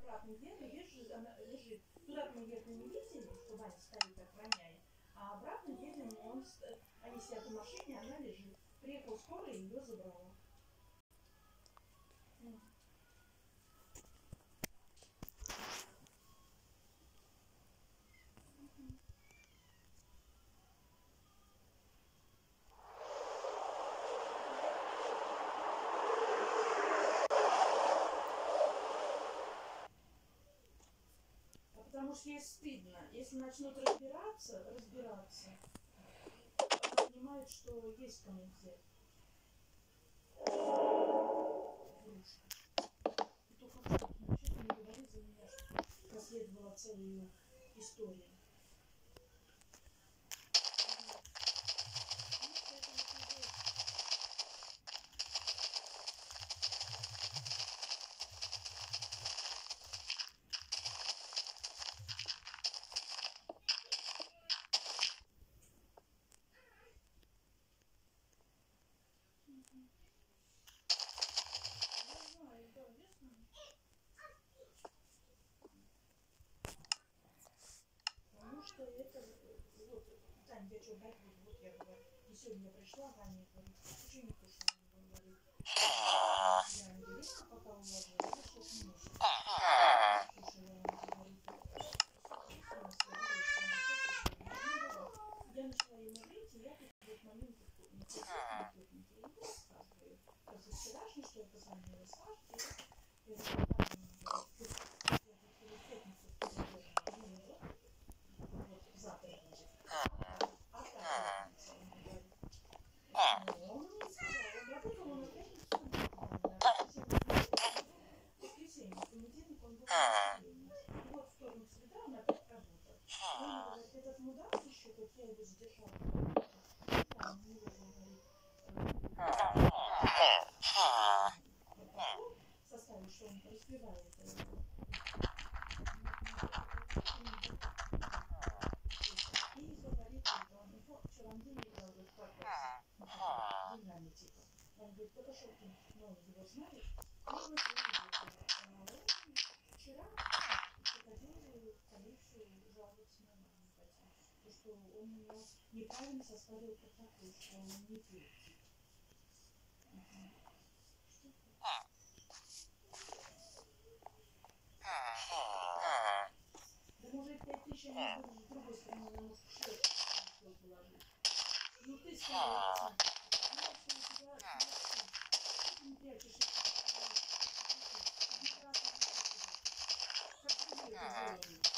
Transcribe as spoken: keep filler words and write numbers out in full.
обратно где-то лежит, она лежит. Туда мы ехали не видели, что Ваня стоит, охраняет, а обратно едем, он, они сидят в машине, она лежит. Приехал скорая и ее забрала. Потому что ей стыдно. Если начнут разбираться, разбираться, она понимает, что есть кому взять. И только что, честно, не говори за меня, что последовала целая история. Потому что это, вот, Таня, я что, дать буду? Вот я говорю, и сегодня я пришла, Ваня говорит, ты что не кушала? Он говорит, я Ангелина пока уложила, я что-то не можешь. Кушала, он говорит, я начала ему говорить, и я тут вот момент на технике и рассказываю. После вчерашнего, что я позвонила Саше, я говорю, завтра будет. А так, он мне сказал, он работал, он опять в воскресенье, в понедельник он был в воскресенье. И вот вторник, среда, он опять работал. Он мне говорит, этот мудак еще, как я его задержала. Он мне говорит, составил, что он распевает. И говорит, он вчера день играл в квартире. Деньгами типа. Он говорит, подошел к нему, но его знает. И вот он вчера приходил в полицию жаловаться на маму, потому что он меня неправильно составил протокол, что он не пьет. Да может пять тысяч они будут с другой стороны, на может шесть положить. Ну ты сказал, ну что у тебя, ты не прячешь. Как ты это делаешь?